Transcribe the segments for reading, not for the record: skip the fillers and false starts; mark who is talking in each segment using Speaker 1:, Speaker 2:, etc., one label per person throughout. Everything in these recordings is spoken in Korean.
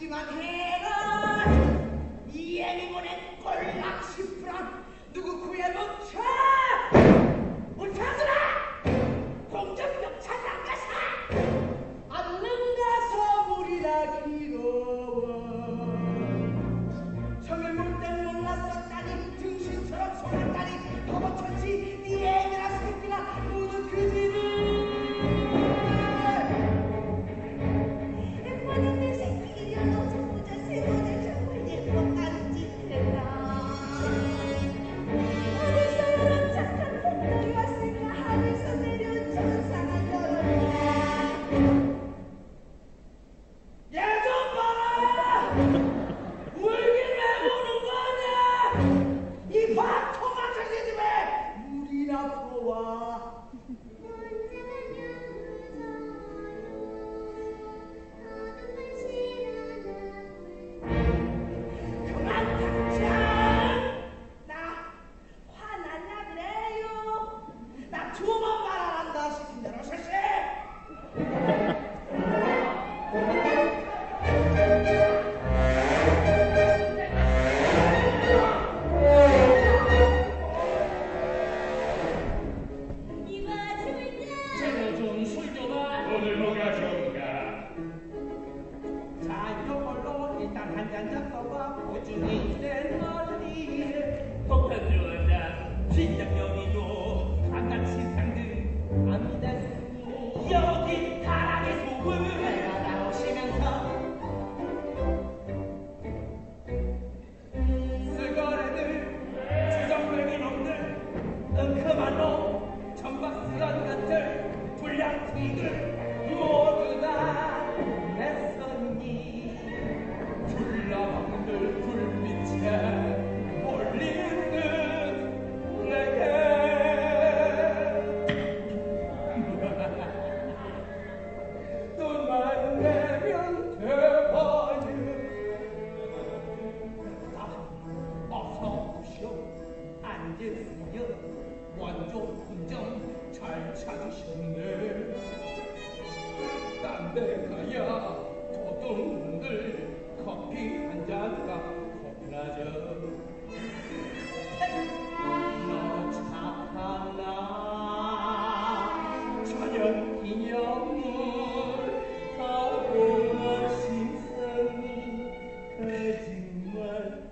Speaker 1: 푸짐한 해는 이엠이 보낸 꼴랑 10프랑 누구 구해놓자 못하더라 공정력 찬양가사 안능 가서 물이라 기로워 성을 물 땐 몰랐었다니 등신처럼 속았다니 허벅천지 네 애미나 새끼나 모두 그지를 예뻐는 내 새끼들이여 보자 세보자 정말 예뻐가는 짓해라 어디서 이런 착한 생각이 왔을까 하늘에서 내려온 천사가 너를 얘좀 봐라 울긴 왜 우는 거냐 이 바토마 저기 집에 물이나 부어와 그만 당장 나 화났냐 그래요 나 두 번 말 안 한다 시킨 대로 실시
Speaker 2: 제가 좀 술 줘봐. 오늘 뭐가 좋은가?
Speaker 1: 자 이걸로 일단 한 잔 잡숴봐 보증이 센 멀리에
Speaker 2: 폭탄 좋아한다. 진작여기도 한간 시상들
Speaker 1: 안 믿었으니
Speaker 2: 여기 타락의 소금.
Speaker 1: 내가 나오시면서
Speaker 2: 쓰거래들 주정뱅이 놈들 은큼한 놈 정박스런 것들 불량티들 모두 다내 손이 둘러먹는 불빛에 몰리는 듯 내게 눈만 내면 대박이 어서 오시오 앉으세요 원조 분정 잘 찾으셨네 딴 데 가야 도둑들 커피 한 잔가 겁나죠 너 착하나 천연 기념물 가보는 심성이 거짓말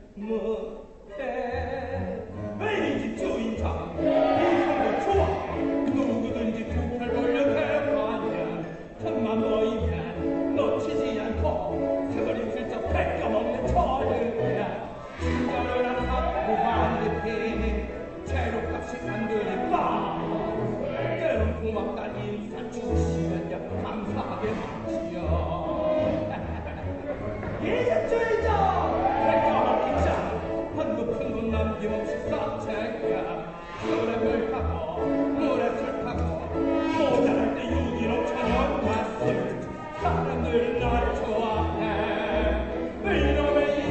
Speaker 2: 못해 이 집 주인장 이성도 좋아 누구든지 두팔 벌려 대관이야 틈만 보이면 놓치지 않고 사거리 슬쩍 뺏겨먹는 초능이야 친절을 항상 무한리필 재료값이 안 들릴까 때론 고맙단 인사 주시면 감사하게 받지요 이집 주인장 백점한 기자 한급한 돈 남김없이 싹 챙겨 술에 물 타고 물에 술 타고 모자랄 때 유기로 천연 맛을 사람들 날 좋아해 이놈의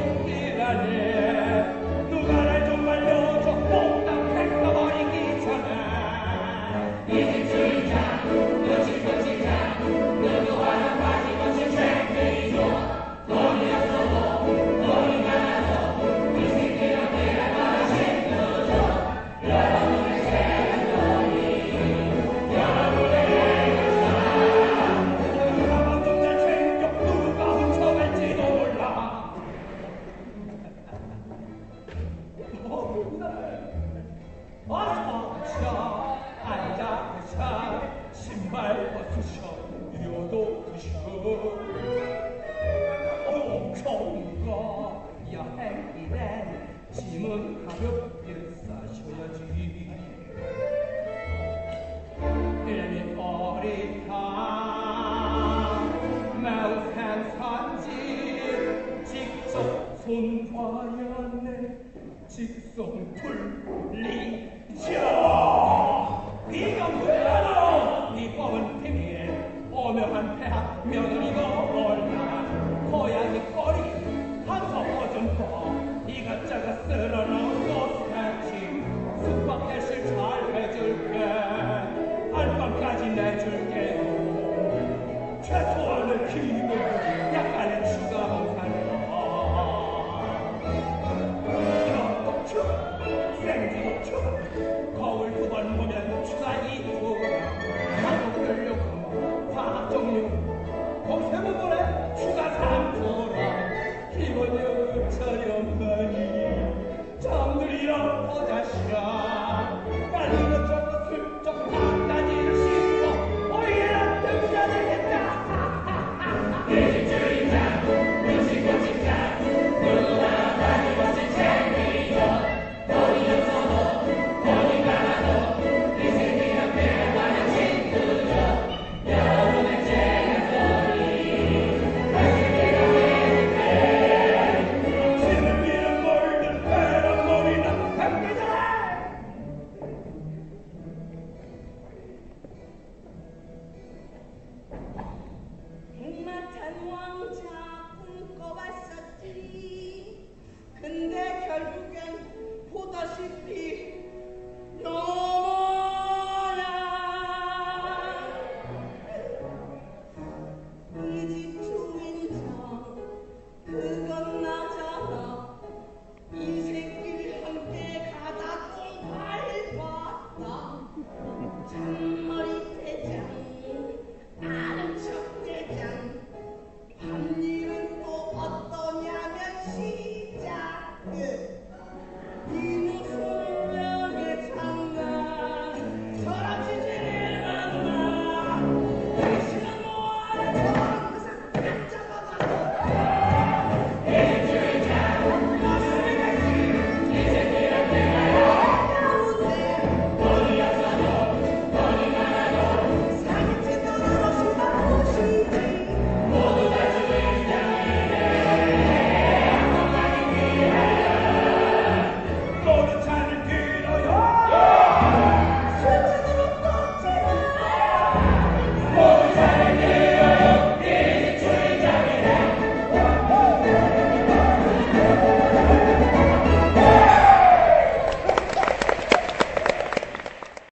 Speaker 2: 인기라니 누가 날 좀 말려줘 몽땅 뺏겨버리기 전에 이집 주인장 거칠거칠장 너도 하나 빠짐없이 챙기죠 돈이 없어도 돈이 많아서 이 새끼랑 내가 다 챙겨줘 여러분의 새돈이 여러분의 행사 누가 잘 챙겨 누가 훔쳐갈지도 몰라 어서 앉아서 신발 벗으셔 요도 드셔 엄청가 여행이래 짐은 가볍게 싸셔야지 이름이 어리타 매우 생산지 직접 손봐야네 직송 풀리죠 네가 몰라도 네 법은 비밀 오묘한 폐학 며느리고 올